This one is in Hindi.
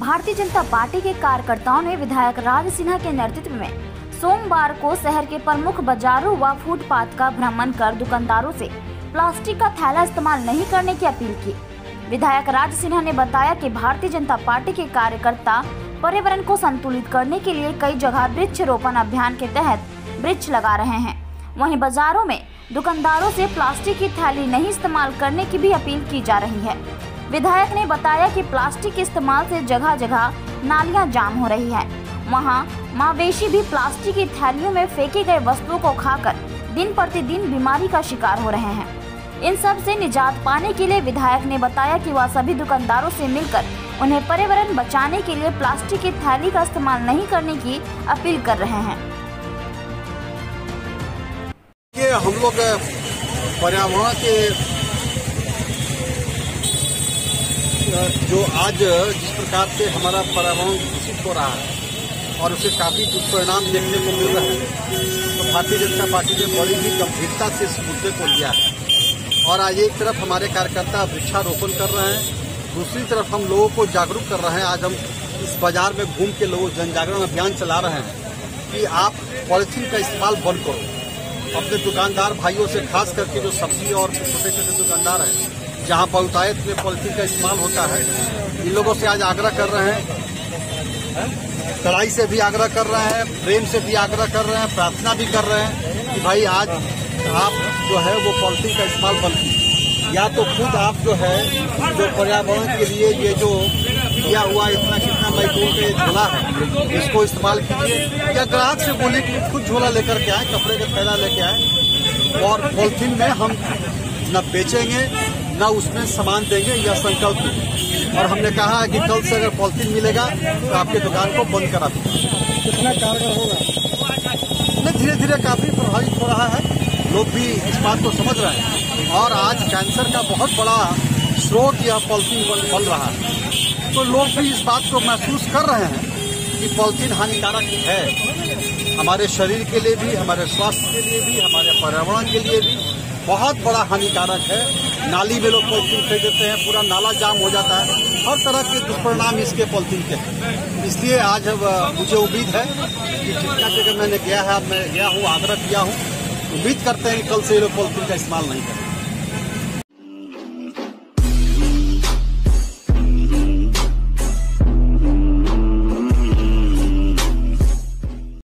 भारतीय जनता पार्टी के कार्यकर्ताओं ने विधायक राज सिन्हा के नेतृत्व में सोमवार को शहर के प्रमुख बाजारों व फुटपाथ का भ्रमण कर दुकानदारों से प्लास्टिक का थैला इस्तेमाल नहीं करने की अपील की। विधायक राज सिन्हा ने बताया कि भारतीय जनता पार्टी के कार्यकर्ता पर्यावरण को संतुलित करने के लिए कई जगह वृक्ष रोपण अभियान के तहत वृक्ष लगा रहे हैं। वहीं बाजारों में दुकानदारों से प्लास्टिक की थैली नहीं इस्तेमाल करने की भी अपील की जा रही है। विधायक ने बताया कि प्लास्टिक के इस्तेमाल से जगह जगह नालियां जाम हो रही है। वहां मवेशी भी प्लास्टिक की थैलियों में फेंकी गई वस्तुओं को खाकर दिन प्रतिदिन बीमारी का शिकार हो रहे हैं। इन सब से निजात पाने के लिए विधायक ने बताया कि वह सभी दुकानदारों से मिलकर उन्हें पर्यावरण बचाने के लिए प्लास्टिक की थैली का इस्तेमाल नहीं करने की अपील कर रहे हैं। हम लोग पर्यावरण के जो आज जिस प्रकार से हमारा पर्यावरण दूषित हो रहा है और उसे काफी दुष्परिणाम देखने को मिल रहे हैं, तो भारतीय जनता पार्टी ने बड़ी ही गंभीरता से इस मुद्दे को लिया है। और आज एक तरफ हमारे कार्यकर्ता वृक्षारोपण कर रहे हैं, दूसरी तरफ हम लोगों को जागरूक कर रहे हैं। आज हम इस बाजार में घूम के लोगों जन जागरण अभियान चला रहे हैं कि आप पॉलिथीन का इस्तेमाल बंद करो। अपने दुकानदार भाइयों से, खास करके जो सब्जी और छोटे छोटे दुकानदार हैं, जहां बहुतायत में पॉलिथीन का इस्तेमाल होता है, इन लोगों से आज आग्रह कर रहे हैं, कड़ाई से भी आग्रह कर रहे हैं, प्रेम से भी आग्रह कर रहे हैं, प्रार्थना भी कर रहे हैं कि भाई आज आप जो है वो पॉलिथीन का इस्तेमाल बंद कीजिए। या तो खुद आप जो है जो पर्यावरण के लिए ये जो दिया हुआ इतना कितना मजदूर का झोला है, इसको इस्तेमाल कीजिए, या ग्राहक से बोलिए कि खुद झोला लेकर के आए, कपड़े का थैला लेके आए। और पॉलिथीन में हम न बेचेंगे न उसमें सामान देंगे, यह संकल्प है। और हमने कहा है कि कल से अगर पॉलिथीन मिलेगा तो आपके दुकान को बंद करा देंगे। कितना कारगर होगा? धीरे धीरे काफी प्रभावित हो रहा है, लोग भी इस बात को समझ रहे हैं। और आज कैंसर का बहुत बड़ा स्रोत यह पॉलिथीन बन रहा है, तो लोग भी इस बात को महसूस कर रहे हैं कि पॉलिथीन हानिकारक है हमारे शरीर के लिए भी, हमारे स्वास्थ्य के लिए भी, हमारे पर्यावरण के लिए भी बहुत बड़ा हानिकारक है। नाली में लोग पॉलिथीन फेंक देते हैं, पूरा नाला जाम हो जाता है, हर तरह के दुष्परिणाम इसके पॉलिथीन के हैं। इसलिए आज मुझे उम्मीद है कि जितना जगह मैंने गया है, मैं गया हूँ, आग्रह किया हूँ, उम्मीद करते हैं कि कल से ये लोग पॉलिथीन का इस्तेमाल नहीं करें।